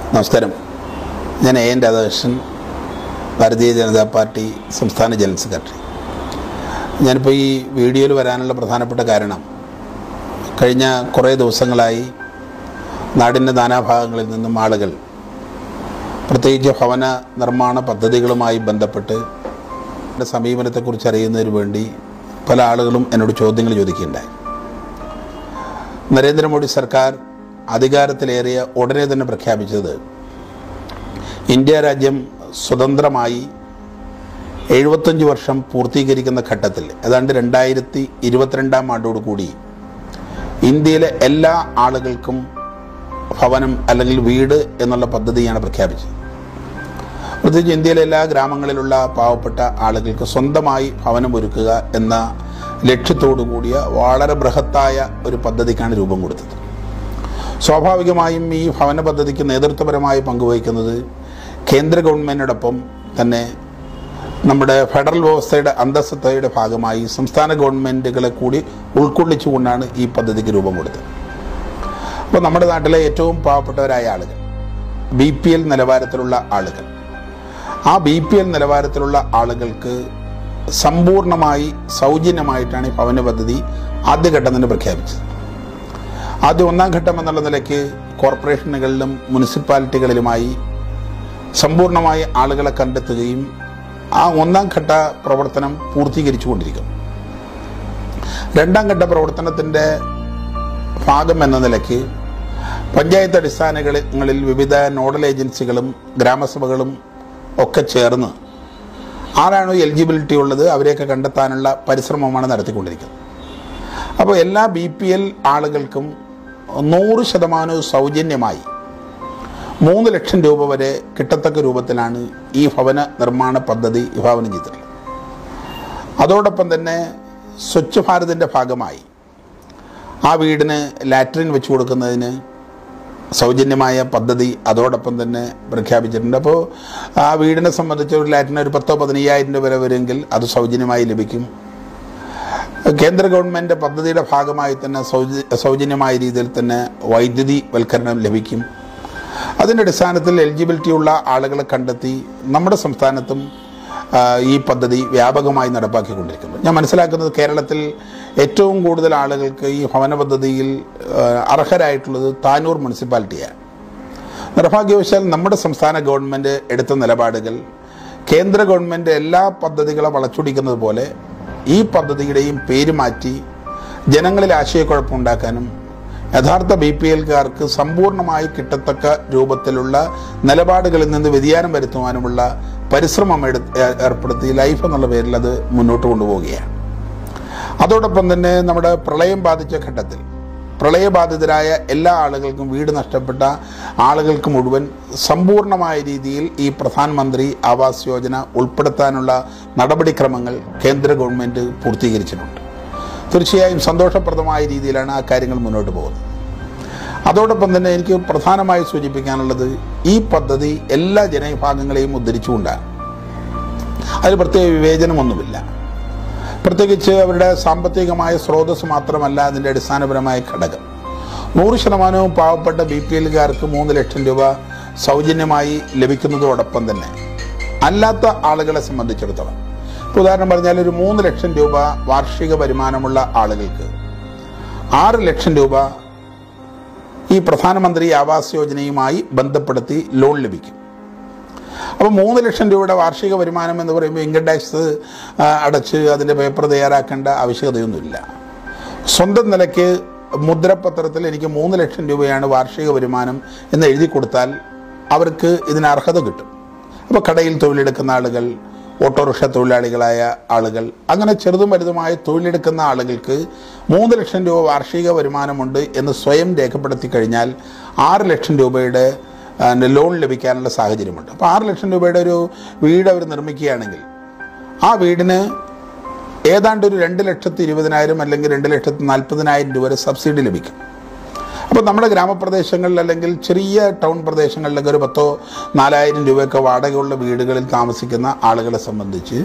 നമസ്കാരം. ഞാൻ N Radhakrishnan, Bharatiya Janata party സംസ്ഥാന ജനറൽ സെക്രട്ടറി. ഞാനിപ്പോൾ ഈ വീഡിയോയിൽ വരാനുള്ള പ്രധാനപ്പെട്ട കാരണം, കഴിഞ്ഞ കുറേ ദിവസങ്ങളായി നാടിൻ്റെ നാനാഭാഗങ്ങളിൽ നിന്നും ആളുകൾ, പ്രത്യേകിച്ച് ഭവന നിർമ്മാണ പദ്ധതികളുമായി ബന്ധപ്പെട്ട് സമീപനത്തെക്കുറിച്ച് അറിയുന്നതിന് വേണ്ടി പല ആളുകളും എന്നോട് ചോദ്യങ്ങൾ ചോദിക്കുകയുണ്ടായി. നരേന്ദ്രമോദി സർക്കാർ അധികാരത്തിലേറിയ ഉടനെ തന്നെ പ്രഖ്യാപിച്ചത്, ഇന്ത്യ രാജ്യം സ്വതന്ത്രമായി 75 വർഷം പൂർത്തീകരിക്കുന്ന ഘട്ടത്തിൽ, ഏതാണ്ട് 2022 ആണ്ടോടുകൂടി ഇന്ത്യയിലെ എല്ലാ ആളുകൾക്കും ഭവനം അല്ലെങ്കിൽ വീട് എന്നുള്ള പദ്ധതിയാണ് പ്രഖ്യാപിച്ചത്. പ്രത്യേകിച്ച് ഇന്ത്യയിലെ എല്ലാ ഗ്രാമങ്ങളിലുള്ള പാവപ്പെട്ട ആളുകൾക്ക് സ്വന്തമായി ഭവനം ഒരുക്കുക എന്ന ലക്ഷ്യത്തോടു കൂടിയ വളരെ ബൃഹത്തായ ഒരു പദ്ധതിക്കാണ് രൂപം കൊടുത്തത്. സ്വാഭാവികമായും ഈ ഭവന പദ്ധതിക്ക് നേതൃത്വപരമായി പങ്കുവഹിക്കുന്നത് കേന്ദ്ര ഗവൺമെൻറ്റിനോടൊപ്പം തന്നെ നമ്മുടെ ഫെഡറൽ വ്യവസ്ഥയുടെ അന്തസ്സത്തയുടെ ഭാഗമായി സംസ്ഥാന ഗവൺമെൻറ്റുകളെ കൂടി ഉൾക്കൊള്ളിച്ചുകൊണ്ടാണ് ഈ പദ്ധതിക്ക് രൂപം കൊടുത്തത്. അപ്പോൾ നമ്മുടെ നാട്ടിലെ ഏറ്റവും പാവപ്പെട്ടവരായ ആളുകൾ, BPL നിലവാരത്തിലുള്ള ആളുകൾ, ആ BPL നിലവാരത്തിലുള്ള ആളുകൾക്ക് സമ്പൂർണ്ണമായി സൗജന്യമായിട്ടാണ് ഈ ഭവന പദ്ധതി ആദ്യഘട്ടം തന്നെ പ്രഖ്യാപിച്ചത്. ആദ്യം ഒന്നാം ഘട്ടം എന്നുള്ള നിലയ്ക്ക് കോർപ്പറേഷനുകളിലും മുനിസിപ്പാലിറ്റികളിലുമായി സമ്പൂർണ്ണമായി ആളുകളെ കണ്ടെത്തുകയും ആ ഒന്നാം ഘട്ട പ്രവർത്തനം പൂർത്തീകരിച്ചു കൊണ്ടിരിക്കുന്നു. രണ്ടാം ഘട്ട പ്രവർത്തനത്തിൻ്റെ ഭാഗം എന്ന നിലയ്ക്ക് പഞ്ചായത്ത് അടിസ്ഥാനങ്ങളിൽ വിവിധ നോഡൽ ഏജൻസികളും ഗ്രാമസഭകളും ഒക്കെ ചേർന്ന് ആരാണോ എലിജിബിലിറ്റി ഉള്ളത് അവരെയൊക്കെ കണ്ടെത്താനുള്ള പരിശ്രമമാണ് നടത്തിക്കൊണ്ടിരിക്കുന്നത്. അപ്പോൾ എല്ലാ BPL ആളുകൾക്കും 100% സൗജന്യമായി 3 ലക്ഷം രൂപ വരെ കിട്ടത്തക്ക രൂപത്തിലാണ് ഈ ഭവന നിർമ്മാണ പദ്ധതി വിഭാവനം ചെയ്തിട്ടുള്ളത്. അതോടൊപ്പം തന്നെ സ്വച്ഛ് ഭാരതിൻ്റെ ഭാഗമായി ആ വീടിന് ലാട്രിൻ വെച്ച് കൊടുക്കുന്നതിന് സൗജന്യമായ പദ്ധതി അതോടൊപ്പം തന്നെ പ്രഖ്യാപിച്ചിട്ടുണ്ട്. അപ്പോൾ ആ വീടിനെ സംബന്ധിച്ച് ഒരു ലാറ്റിന് ഒരു 10-15,000 രൂപ വരെ വരുമെങ്കിൽ അത് സൗജന്യമായി ലഭിക്കും. കേന്ദ്ര ഗവൺമെൻറ് പദ്ധതിയുടെ ഭാഗമായി തന്നെ സൗജന്യമായ രീതിയിൽ തന്നെ വൈദ്യുതി വൽക്കരണം ലഭിക്കും. അതിൻ്റെ അടിസ്ഥാനത്തിൽ എലിജിബിലിറ്റി ഉള്ള ആളുകളെ കണ്ടെത്തി നമ്മുടെ സംസ്ഥാനത്തും ഈ പദ്ധതി വ്യാപകമായി നടപ്പാക്കിക്കൊണ്ടിരിക്കുന്നു. ഞാൻ മനസ്സിലാക്കുന്നത് കേരളത്തിൽ ഏറ്റവും കൂടുതൽ ആളുകൾക്ക് ഈ ഭവന പദ്ധതിയിൽ അർഹരായിട്ടുള്ളത് താനൂർ മുനിസിപ്പാലിറ്റിയാണ്. നിർഭാഗ്യവശാൽ നമ്മുടെ സംസ്ഥാന ഗവൺമെൻറ് എടുത്ത നിലപാടുകൾ കേന്ദ്ര ഗവൺമെൻറ് എല്ലാ പദ്ധതികളെ വളച്ചൊടിക്കുന്നത് പോലെ ഈ പദ്ധതിയുടെയും പേര് മാറ്റി ജനങ്ങളിൽ ആശയക്കുഴപ്പമുണ്ടാക്കാനും യഥാർത്ഥ BPLക്കാർക്ക് സമ്പൂർണ്ണമായി കിട്ടത്തക്ക രൂപത്തിലുള്ള നിലപാടുകളിൽ നിന്ന് വ്യതിയാനം വരുത്തുവാനുമുള്ള പരിശ്രമം ഏർപ്പെടുത്തി ലൈഫ് എന്നുള്ള പേരിൽ അത് മുന്നോട്ട് കൊണ്ടുപോവുകയാണ്. അതോടൊപ്പം തന്നെ നമ്മുടെ പ്രളയം ബാധിച്ച ഘട്ടത്തിൽ പ്രളയബാധിതരായ എല്ലാ ആളുകൾക്കും, വീട് നഷ്ടപ്പെട്ട ആളുകൾക്ക് മുഴുവൻ സമ്പൂർണ്ണമായ രീതിയിൽ ഈ പ്രധാനമന്ത്രി ആവാസ് യോജന ഉൾപ്പെടുത്താനുള്ള നടപടിക്രമങ്ങൾ കേന്ദ്ര ഗവൺമെൻറ് പൂർത്തീകരിച്ചിട്ടുണ്ട്. തീർച്ചയായും സന്തോഷപ്രദമായ രീതിയിലാണ് ആ കാര്യങ്ങൾ മുന്നോട്ട് പോകുന്നത്. അതോടൊപ്പം തന്നെ എനിക്ക് പ്രധാനമായി സൂചിപ്പിക്കാനുള്ളത്, ഈ പദ്ധതി എല്ലാ ജനവിഭാഗങ്ങളെയും ഉദ്ധരിച്ചുകൊണ്ടാണ്. അതിൽ പ്രത്യേക വിവേചനമൊന്നുമില്ല. പ്രത്യേകിച്ച് അവരുടെ സാമ്പത്തികമായ സ്രോതസ് മാത്രമല്ല അതിൻ്റെ അടിസ്ഥാനപരമായ ഘടകം. 100% പാവപ്പെട്ട BPLക്കാർക്ക് 3 ലക്ഷം രൂപ സൗജന്യമായി ലഭിക്കുന്നതോടൊപ്പം തന്നെ അല്ലാത്ത ആളുകളെ സംബന്ധിച്ചിടത്തോളം, ഉദാഹരണം പറഞ്ഞാൽ ഒരു 3 ലക്ഷം രൂപ വാർഷിക വരുമാനമുള്ള ആളുകൾക്ക് 6 ലക്ഷം രൂപ ഈ പ്രധാനമന്ത്രി ആവാസ് യോജനയുമായി ബന്ധപ്പെടുത്തി ലോൺ ലഭിക്കും. അപ്പോൾ 3 ലക്ഷം രൂപയുടെ വാർഷിക വരുമാനം എന്ന് പറയുമ്പോൾ ഇൻകം ടാക്സ് അടച്ച് അതിൻ്റെ പേപ്പർ തയ്യാറാക്കേണ്ട ആവശ്യകതയൊന്നുമില്ല. സ്വന്തം നിലയ്ക്ക് മുദ്രപത്രത്തിൽ എനിക്ക് 3 ലക്ഷം രൂപയാണ് വാർഷിക വരുമാനം എന്ന് എഴുതി കൊടുത്താൽ അവർക്ക് ഇതിന് അർഹത കിട്ടും. അപ്പോൾ കടയിൽ തൊഴിലെടുക്കുന്ന ആളുകൾ, ഓട്ടോറിക്ഷ തൊഴിലാളികളായ ആളുകൾ, അങ്ങനെ ചെറുതും വലുതുമായ തൊഴിലെടുക്കുന്ന ആളുകൾക്ക് 3 ലക്ഷം രൂപ വാർഷിക വരുമാനമുണ്ട് എന്ന് സ്വയം രേഖപ്പെടുത്തി കഴിഞ്ഞാൽ 6 ലക്ഷം രൂപയുടെ ലോൺ ലഭിക്കാനുള്ള സാഹചര്യമുണ്ട്. അപ്പോൾ 6 ലക്ഷം രൂപയുടെ ഒരു വീട് അവർ നിർമ്മിക്കുകയാണെങ്കിൽ ആ വീടിന് ഏതാണ്ട് ഒരു 2,20,000 അല്ലെങ്കിൽ 2,40,000 രൂപ വരെ സബ്സിഡി ലഭിക്കും. അപ്പോൾ നമ്മുടെ ഗ്രാമപ്രദേശങ്ങളിൽ അല്ലെങ്കിൽ ചെറിയ ടൗൺ പ്രദേശങ്ങളിലൊക്കെ ഒരു 10,000-4,000 രൂപയൊക്കെ വാടകയുള്ള വീടുകളിൽ താമസിക്കുന്ന ആളുകളെ സംബന്ധിച്ച്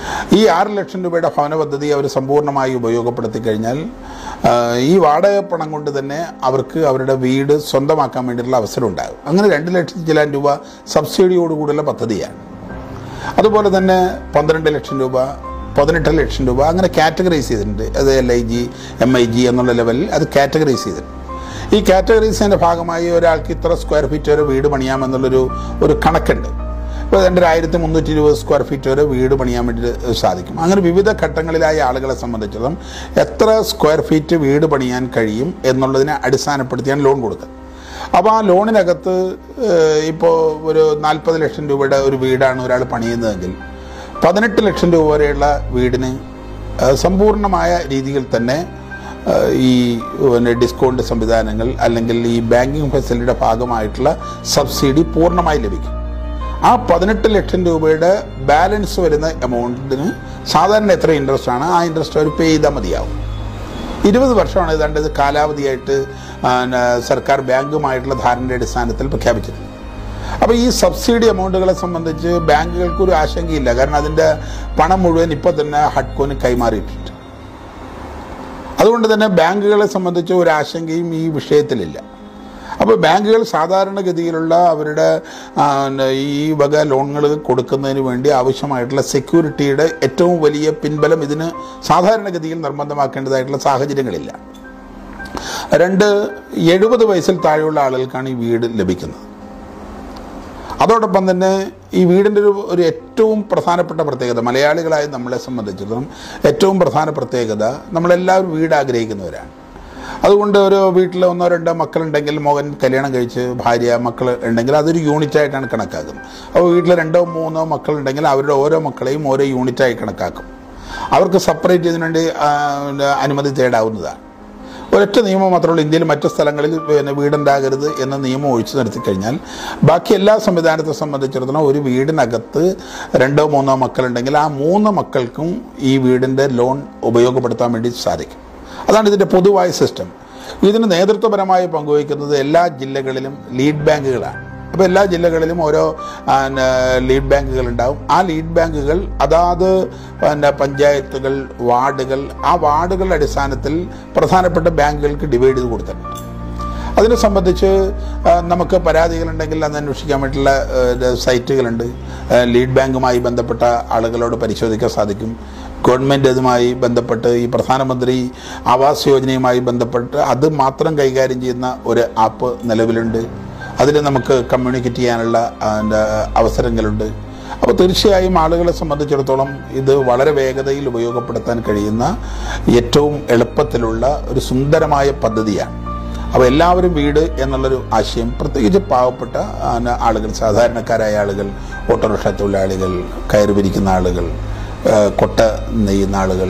ഈ 6 ലക്ഷം രൂപയുടെ ഭവന പദ്ധതി അവർ സമ്പൂർണ്ണമായി ഉപയോഗപ്പെടുത്തി കഴിഞ്ഞാൽ ഈ വാടക പണം കൊണ്ട് തന്നെ അവർക്ക് അവരുടെ വീട് സ്വന്തമാക്കാൻ വേണ്ടിയിട്ടുള്ള അവസരം ഉണ്ടാകും. അങ്ങനെ 2 ലക്ഷത്തി ചില രൂപ സബ്സിഡിയോടുകൂടിയുള്ള പദ്ധതിയാണ്. അതുപോലെ തന്നെ 12 ലക്ഷം രൂപ, 18 ലക്ഷം രൂപ അങ്ങനെ കാറ്റഗറൈസ് ചെയ്തിട്ടുണ്ട്. അത് LIG, MIG എന്നുള്ള ലെവലിൽ അത് കാറ്റഗറൈസ് ചെയ്തിട്ടുണ്ട്. ഈ കാറ്റഗറൈസിൻ്റെ ഭാഗമായി ഒരാൾക്ക് ഇത്ര സ്ക്വയർ ഫീറ്റ് വരെ വീട് പണിയാമെന്നുള്ളൊരു കണക്കുണ്ട്. ഇപ്പോൾ 1320 സ്ക്വയർ ഫീറ്റ് വരെ വീട് പണിയാൻ വേണ്ടി സാധിക്കും. അങ്ങനെ വിവിധ ഘട്ടങ്ങളിലായ ആളുകളെ സംബന്ധിച്ചിടത്തോളം എത്ര സ്ക്വയർ ഫീറ്റ് വീട് പണിയാൻ കഴിയും എന്നുള്ളതിനെ അടിസ്ഥാനപ്പെടുത്തിയാണ് ലോൺ കൊടുക്കുന്നത്. അപ്പോൾ ആ ലോണിനകത്ത് ഇപ്പോൾ ഒരു 40 ലക്ഷം രൂപയുടെ ഒരു വീടാണ് ഒരാൾ പണിയുന്നതെങ്കിൽ 18 ലക്ഷം രൂപ വരെയുള്ള വീടിന് സമ്പൂർണ്ണമായ രീതിയിൽ തന്നെ ഈ ഡിസ്കൗണ്ട് സംവിധാനങ്ങൾ അല്ലെങ്കിൽ ഈ ബാങ്കിങ് ഫെസിലിറ്റിയുടെ ഭാഗമായിട്ടുള്ള സബ്സിഡി പൂർണ്ണമായി ലഭിക്കും. ആ 18 ലക്ഷം രൂപയുടെ ബാലൻസ് വരുന്ന എമൗണ്ടിന് സാധാരണ എത്ര ഇൻട്രസ്റ്റ് ആണ് ആ ഇൻട്രസ്റ്റ് അവർ പേ ചെയ്താൽ മതിയാവും. 20 വർഷമാണ് ഏതാണ്ട് ഇത് കാലാവധിയായിട്ട് സർക്കാർ ബാങ്കുമായിട്ടുള്ള ധാരണയുടെ അടിസ്ഥാനത്തിൽ പ്രഖ്യാപിച്ചിട്ടുണ്ട്. അപ്പോൾ ഈ സബ്സിഡി എമൗണ്ടുകളെ സംബന്ധിച്ച് ബാങ്കുകൾക്കൊരു ആശങ്കയില്ല. കാരണം അതിൻ്റെ പണം മുഴുവൻ ഇപ്പോൾ തന്നെ ഹഡ്കോന് കൈമാറിയിട്ടുണ്ട്. അതുകൊണ്ട് തന്നെ ബാങ്കുകളെ സംബന്ധിച്ച് ഒരു ആശങ്കയും ഈ വിഷയത്തിലില്ല. അപ്പോൾ ബാങ്കുകൾ സാധാരണഗതിയിലുള്ള അവരുടെ ഈ വക ലോണുകൾ കൊടുക്കുന്നതിന് വേണ്ടി ആവശ്യമായിട്ടുള്ള സെക്യൂരിറ്റിയുടെ ഏറ്റവും വലിയ പിൻബലം ഇതിന് സാധാരണഗതിയിൽ നിർബന്ധമാക്കേണ്ടതായിട്ടുള്ള സാഹചര്യങ്ങളില്ല. 70 വയസ്സിൽ താഴെയുള്ള ആളുകൾക്കാണ് ഈ വീട് ലഭിക്കുന്നത്. അതോടൊപ്പം തന്നെ ഈ വീടിൻ്റെ ഒരു ഏറ്റവും പ്രധാനപ്പെട്ട പ്രത്യേകത, മലയാളികളായ നമ്മളെ സംബന്ധിച്ചിടത്തോളം ഏറ്റവും പ്രധാന പ്രത്യേകത, നമ്മളെല്ലാവരും വീട് ആഗ്രഹിക്കുന്നവരാണ്. അതുകൊണ്ട് ഒരു വീട്ടിൽ 1-2 മക്കളുണ്ടെങ്കിൽ, മകൻ കല്യാണം കഴിച്ച് ഭാര്യ മക്കൾ ഉണ്ടെങ്കിൽ അതൊരു യൂണിറ്റായിട്ടാണ് കണക്കാക്കുന്നത്. അപ്പോൾ വീട്ടിൽ 2-3 മക്കളുണ്ടെങ്കിൽ അവരുടെ ഓരോ മക്കളെയും ഓരോ യൂണിറ്റായി കണക്കാക്കും. അവർക്ക് സെപ്പറേറ്റ് ചെയ്തതിനു വേണ്ടി അനുമതി തേടാവുന്നതാണ്. ഒരൊറ്റ നിയമം മാത്രമേ ഉള്ളൂ, ഇന്ത്യയിൽ മറ്റു സ്ഥലങ്ങളിൽ വീടുണ്ടാകരുത് എന്ന നിയമം ഒഴിച്ചു നിർത്തിക്കഴിഞ്ഞാൽ ബാക്കി എല്ലാ സംവിധാനത്തെ സംബന്ധിച്ചിടത്തോളം ഒരു വീടിനകത്ത് 2-3 മക്കളുണ്ടെങ്കിൽ ആ 3 മക്കൾക്കും ഈ വീടിൻ്റെ ലോൺ ഉപയോഗപ്പെടുത്താൻ വേണ്ടി സാധിക്കും. അതാണ് ഇതിൻ്റെ പൊതുവായ സിസ്റ്റം. ഇതിന് നേതൃത്വപരമായി പങ്കുവയ്ക്കുന്നത് എല്ലാ ജില്ലകളിലും ലീഡ് ബാങ്കുകളാണ്. അപ്പോൾ എല്ലാ ജില്ലകളിലും ഓരോ ലീഡ് ബാങ്കുകൾ ഉണ്ടാവും. ആ ലീഡ് ബാങ്കുകൾ അതാത് പഞ്ചായത്തുകൾ, വാർഡുകൾ, ആ വാർഡുകളുടെ അടിസ്ഥാനത്തിൽ പ്രധാനപ്പെട്ട ബാങ്കുകൾക്ക് ഡിവൈഡ് ചെയ്ത് കൊടുത്തിട്ടുണ്ട്. അതിനെ സംബന്ധിച്ച് നമുക്ക് പരാതികളുണ്ടെങ്കിൽ അത് അന്വേഷിക്കാൻ വേണ്ടിയിട്ടുള്ള സൈറ്റുകളുണ്ട്. ലീഡ് ബാങ്കുമായി ബന്ധപ്പെട്ട ആളുകളോട് പരിശോധിക്കാൻ സാധിക്കും. ഗവൺമെൻറ് അതുമായി ബന്ധപ്പെട്ട് ഈ പ്രധാനമന്ത്രി ആവാസ് യോജനയുമായി ബന്ധപ്പെട്ട് അത് മാത്രം കൈകാര്യം ചെയ്യുന്ന ഒരു ആപ്പ് നിലവിലുണ്ട്. അതിൽ നമുക്ക് കമ്മ്യൂണിക്കേറ്റ് ചെയ്യാനുള്ള അവസരങ്ങളുണ്ട്. അപ്പോൾ തീർച്ചയായും ആളുകളെ സംബന്ധിച്ചിടത്തോളം ഇത് വളരെ വേഗതയിൽ ഉപയോഗപ്പെടുത്താൻ കഴിയുന്ന ഏറ്റവും എളുപ്പത്തിലുള്ള ഒരു സുന്ദരമായ പദ്ധതിയാണ്. അപ്പോൾ എല്ലാവരും വീട് എന്നുള്ളൊരു ആശയം, പ്രത്യേകിച്ച് പാവപ്പെട്ട ആളുകൾ, സാധാരണക്കാരായ ആളുകൾ, ഓട്ടോറിക്ഷ തൊഴിലാളികൾ, കയറി പിരിക്കുന്ന ആളുകൾ, കൊട്ട നെയ്യുന്ന ആളുകൾ,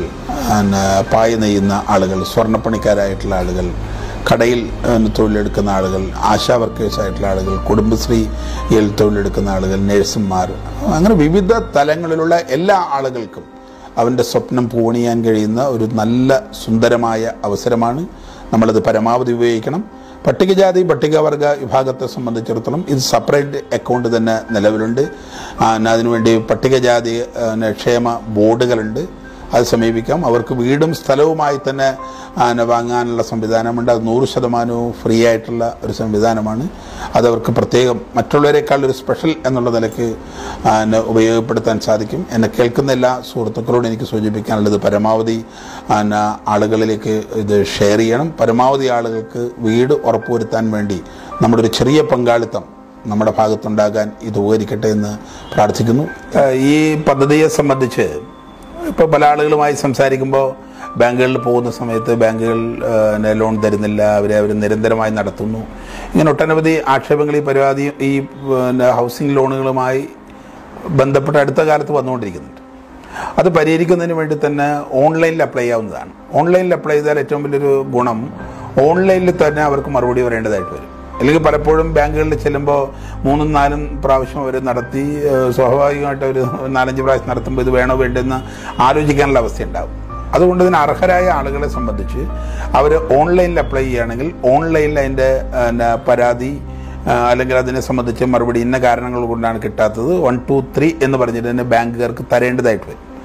പായ നെയ്യുന്ന ആളുകൾ, സ്വർണ്ണപ്പണിക്കാരായിട്ടുള്ള ആളുകൾ, കടയിൽ തൊഴിലെടുക്കുന്ന ആളുകൾ, ആശാ വർക്കേഴ്സായിട്ടുള്ള ആളുകൾ, കുടുംബശ്രീയിൽ തൊഴിലെടുക്കുന്ന ആളുകൾ, നഴ്സുമാർ, അങ്ങനെ വിവിധ തലങ്ങളിലുള്ള എല്ലാ ആളുകൾക്കും അവൻ്റെ സ്വപ്നം പൂണിയാൻ കഴിയുന്ന ഒരു നല്ല സുന്ദരമായ അവസരമാണ്. നമ്മളത് പരമാവധി ഉപയോഗിക്കണം. പട്ടികജാതി പട്ടികവർഗ വിഭാഗത്തെ സംബന്ധിച്ചിടത്തോളം ഇത് സെപ്പറേറ്റ് അക്കൗണ്ട് തന്നെ നിലവിലുണ്ട്. അതിനുവേണ്ടി പട്ടികജാതി ക്ഷേമ ബോർഡുകളുണ്ട്, അത് സമീപിക്കാം. അവർക്ക് വീടും സ്ഥലവുമായി തന്നെ വാങ്ങാനുള്ള സംവിധാനമുണ്ട്. അത് 100% ഫ്രീ ആയിട്ടുള്ള ഒരു സംവിധാനമാണ്. അതവർക്ക് പ്രത്യേകം മറ്റുള്ളവരെക്കാൾ ഒരു സ്പെഷ്യൽ എന്നുള്ള നിലയ്ക്ക് ഉപയോഗപ്പെടുത്താൻ സാധിക്കും. എന്നെ കേൾക്കുന്ന എല്ലാ സുഹൃത്തുക്കളോടും എനിക്ക് സൂചിപ്പിക്കാനുള്ളത് പരമാവധി ആളുകളിലേക്ക് ഇത് ഷെയർ ചെയ്യണം. പരമാവധി ആളുകൾക്ക് വീട് ഉറപ്പുവരുത്താൻ വേണ്ടി നമ്മുടെ ഒരു ചെറിയ പങ്കാളിത്തം നമ്മുടെ ഭാഗത്തുണ്ടാകാൻ ഇത് ഉപകരിക്കട്ടെ എന്ന് പ്രാർത്ഥിക്കുന്നു. ഈ പദ്ധതിയെ സംബന്ധിച്ച് ഇപ്പോൾ പല ആളുകളുമായി സംസാരിക്കുമ്പോൾ ബാങ്കുകളിൽ പോകുന്ന സമയത്ത് ബാങ്കുകൾ ലോൺ തരുന്നില്ല, അവർ നിരന്തരമായി നടത്തുന്നു, ഇങ്ങനെ ഒട്ടനവധി ആക്ഷേപങ്ങൾ ഈ പരാതി ഈ ഹൗസിംഗ് ലോണുകളുമായി ബന്ധപ്പെട്ട് അടുത്ത കാലത്ത് വന്നുകൊണ്ടിരിക്കുന്നുണ്ട്. അത് പരിഹരിക്കുന്നതിന് വേണ്ടി തന്നെ ഓൺലൈനിൽ അപ്ലൈ ചെയ്യാവുന്നതാണ്. ഓൺലൈനിൽ അപ്ലൈ ചെയ്താൽ ഏറ്റവും വലിയൊരു ഗുണം ഓൺലൈനിൽ തന്നെ അവർക്ക് മറുപടി പറയേണ്ടതായിട്ട് വരും. അല്ലെങ്കിൽ പലപ്പോഴും ബാങ്കുകളിൽ ചെല്ലുമ്പോൾ 3-4 പ്രാവശ്യം അവർ നടത്തി, സ്വാഭാവികമായിട്ട് ഒരു 4-5 പ്രാവശ്യം നടത്തുമ്പോൾ ഇത് വേണോ വേണ്ടെന്ന് ആലോചിക്കാനുള്ള അവസ്ഥയുണ്ടാകും. അതുകൊണ്ട് ഇതിന് അർഹരായ ആളുകളെ സംബന്ധിച്ച് അവർ ഓൺലൈനിൽ അപ്ലൈ ചെയ്യുകയാണെങ്കിൽ ഓൺലൈനിൽ അതിൻ്റെ പരാതി അല്ലെങ്കിൽ അതിനെ സംബന്ധിച്ച് മറുപടി ഇന്ന കാരണങ്ങൾ കൊണ്ടാണ് കിട്ടാത്തത് 1, 2, 3 എന്ന് പറഞ്ഞിട്ട് തന്നെ ബാങ്കുകാർക്ക് തരേണ്ടതായിട്ട് വരും.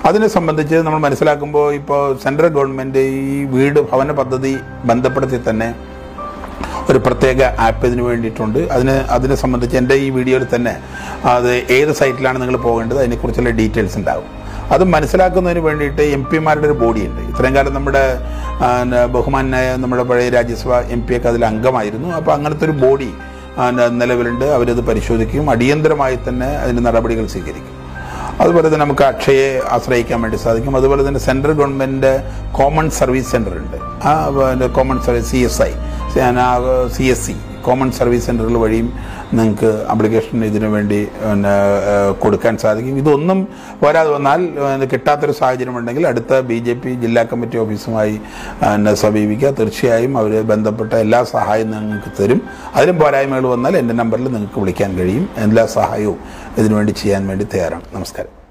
അതിനെ സംബന്ധിച്ച് നമ്മൾ മനസ്സിലാക്കുമ്പോൾ ഇപ്പോൾ സെൻട്രൽ ഗവൺമെൻറ് ഈ വീട് ഭവന പദ്ധതി ബന്ധപ്പെടുത്തി തന്നെ ഒരു പ്രത്യേക ആപ്പ് ഇതിന് വേണ്ടിയിട്ടുണ്ട്. അതിനെ സംബന്ധിച്ച് എൻ്റെ ഈ വീഡിയോയിൽ തന്നെ അത് ഏത് സൈറ്റിലാണ് നിങ്ങൾ പോകേണ്ടത് അതിനെക്കുറിച്ചുള്ള ഡീറ്റെയിൽസ് ഉണ്ടാകും. അത് മനസ്സിലാക്കുന്നതിന് വേണ്ടിയിട്ട് MP-മാരുടെ ഒരു ബോഡിയുണ്ട്. ഇത്രയും കാലം നമ്മുടെ ബഹുമാനായ നമ്മുടെ പഴയ രാജ്യസഭ MP ഒക്കെ അതിൽ അംഗമായിരുന്നു. അപ്പോൾ അങ്ങനത്തെ ഒരു ബോഡി നിലവിലുണ്ട്. അവരത് പരിശോധിക്കും, അടിയന്തരമായി തന്നെ അതിന് നടപടികൾ സ്വീകരിക്കും. അതുപോലെ തന്നെ നമുക്ക് അക്ഷയെ ആശ്രയിക്കാൻ വേണ്ടി സാധിക്കും. അതുപോലെ തന്നെ central government common service centre ഉണ്ട്. ആ common service CSC common service സെൻ്ററുകൾ വഴിയും നിങ്ങൾക്ക് ആപ്ലിക്കേഷൻ ഇതിനു വേണ്ടി കൊടുക്കാൻ സാധിക്കും. ഇതൊന്നും പോരാതെ വന്നാൽ കിട്ടാത്തൊരു സാഹചര്യമുണ്ടെങ്കിൽ അടുത്ത BJP ജില്ലാ കമ്മിറ്റി ഓഫീസുമായി സമീപിക്കുക. തീർച്ചയായും അവർ ബന്ധപ്പെട്ട എല്ലാ സഹായവും നിങ്ങൾക്ക് തരും. അതിലും പോരായ്മകൾ വന്നാൽ എൻ്റെ നമ്പറിൽ നിങ്ങൾക്ക് വിളിക്കാൻ കഴിയും. എല്ലാ സഹായവും ഇതിനുവേണ്ടി ചെയ്യാൻ വേണ്ടി തയ്യാറാണ്. നമസ്കാരം.